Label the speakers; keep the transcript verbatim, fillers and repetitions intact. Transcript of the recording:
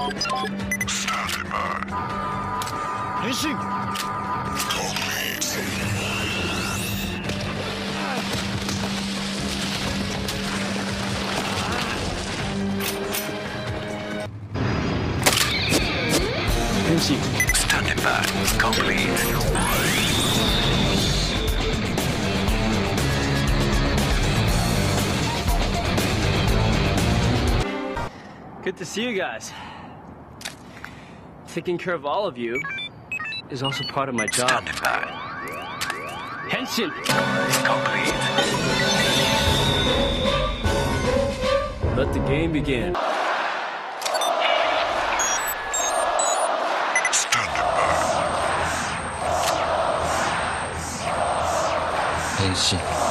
Speaker 1: Standing by.
Speaker 2: 変身
Speaker 1: Complete. Standing by. Complete.
Speaker 3: Good to see you guys. Taking care of all of you is also part of my job.
Speaker 1: Standing by.
Speaker 3: Henshin!
Speaker 1: Complete.
Speaker 3: Let the game begin.
Speaker 1: Standing by.
Speaker 4: 変身